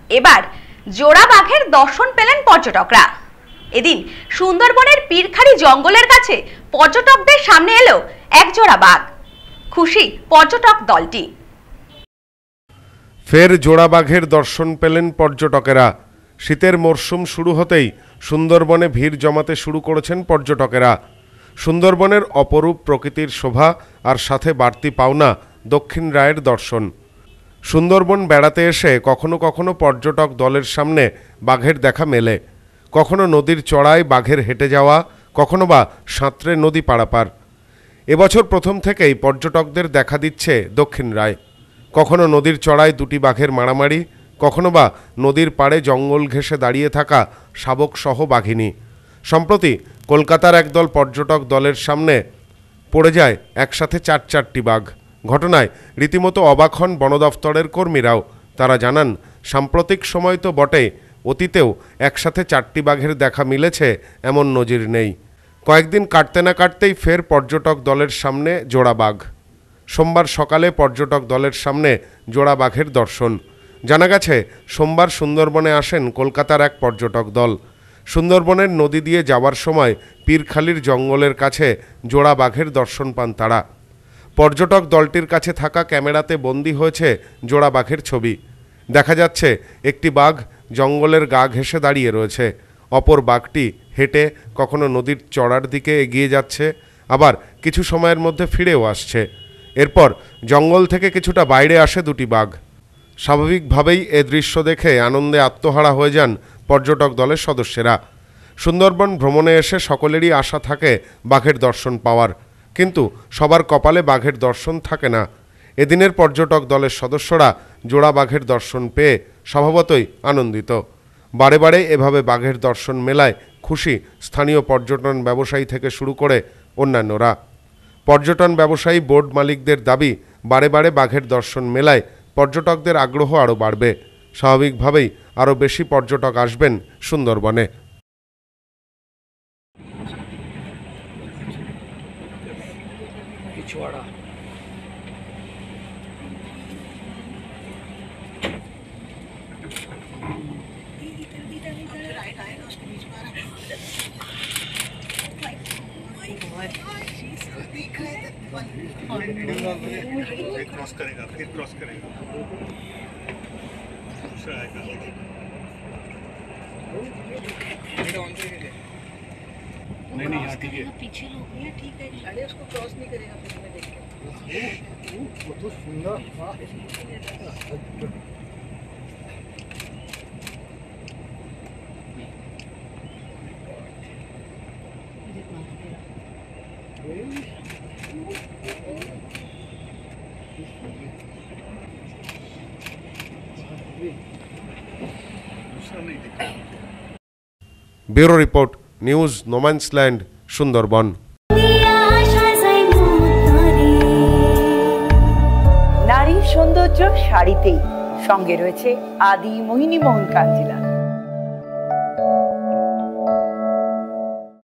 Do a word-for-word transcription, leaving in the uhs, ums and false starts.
এবার জোড়া বাঘের দর্শন পেলেন পর্যটকরা। এদিন সুন্দরবনের পীরখালি জঙ্গলের কাছে পর্যটকদের সামনে এলো এক জোড়া বাঘ। খুশি পর্যটক দলটি। ফের জোড়া বাঘের দর্শন পেলেন পর্যটকেরা। শীতের মরশুম শুরু হতেই সুন্দরবনে ভিড় জমাতে শুরু করেছেন পর্যটকেরা। সুন্দরবনের অপরূপ প্রকৃতির শোভা আর সাথে বাড়তি পাওনা দক্ষিণ রায়ের দর্শন। সুন্দরবন বেড়াতে এসে কখনো কখনো পর্যটক দলের সামনে বাঘের দেখা মেলে। কখনো নদীর চড়ায় বাঘের হেঁটে যাওয়া, কখনো বা সাঁতরে নদী পারাপার। এবছর প্রথম থেকেই পর্যটকদের দেখা দিচ্ছে দক্ষিণ রায়। কখনো নদীর চড়ায় দুটি বাঘের মারামারি, কখনো বা নদীর পাড়ে জঙ্গল ঘেঁষে দাঁড়িয়ে থাকা শাবকসহ বাঘিনী। সম্প্রতি কলকাতার একদল পর্যটক দলের সামনে পড়ে যায় একসাথে চার চারটি বাঘ। ঘটনায় রীতিমতো অবাক হন বন দফতরের কর্মীরাও। তারা জানান, সাম্প্রতিক সময় তো বটে, অতীতেও একসাথে চারটি বাঘের দেখা মিলেছে এমন নজির নেই। কয়েকদিন কাটতে না কাটতেই ফের পর্যটক দলের সামনে জোড়া বাঘ। সোমবার সকালে পর্যটক দলের সামনে জোড়া বাঘের দর্শন। জানা গেছে, সোমবার সুন্দরবনে আসেন কলকাতার এক পর্যটক দল। সুন্দরবনের নদী দিয়ে যাওয়ার সময় পীরখালির জঙ্গলের কাছে জোড়া বাঘের দর্শন পান তারা। পর্যটক দলটির কাছে থাকা ক্যামেরাতে বন্দী হয়েছে জোড়া বাঘের ছবি। দেখা যাচ্ছে একটি বাঘ জঙ্গলের গা ঘেঁষে দাঁড়িয়ে রয়েছে, অপর বাঘটি হেঁটে কখনো নদীর চড়ার দিকে এগিয়ে যাচ্ছে, আবার কিছু সময়ের মধ্যে ফিরেও আসছে। এরপর জঙ্গল থেকে কিছুটা বাইরে আসে দুটি বাঘ। স্বাভাবিকভাবেই এ দৃশ্য দেখে আনন্দে আত্মহারা হয়ে যান পর্যটক দলের সদস্যরা। সুন্দরবন ভ্রমণে এসে সকলেরই আশা থাকে বাঘের দর্শন পাওয়ার, কিন্তু সবার কপালে বাঘের দর্শন থাকে না। এদিনের পর্যটক দলের সদস্যরা জোড়া বাঘের দর্শন পেয়ে স্বভাবতই আনন্দিত। বারে বারে এভাবে বাঘের দর্শন মেলায় খুশি স্থানীয় পর্যটন ব্যবসায়ী থেকে শুরু করে অন্যান্যরা। পর্যটন ব্যবসায়ী বোর্ড মালিকদের দাবি, বারে বারে বাঘের দর্শন মেলায় পর্যটকদের আগ্রহ আরও বাড়বে। স্বাভাবিকভাবেই আরও বেশি পর্যটক আসবেন সুন্দরবনে। क्रॉस करेगा फिर क्रॉस करेगा दूसरा आएगा नहीं नहीं यहाँ ठीक है पीछे लोग हैं ठीक है अरे उसको क्रॉस नहीं करेगा फिर मैं देख के वो तो सुंदर bureau report, news No Man's Land, Sundarban. নারীর সৌন্দর্য শাড়িতেই, সঙ্গে রয়েছে আদি মোহিনী মোহন কাঞ্জিলা।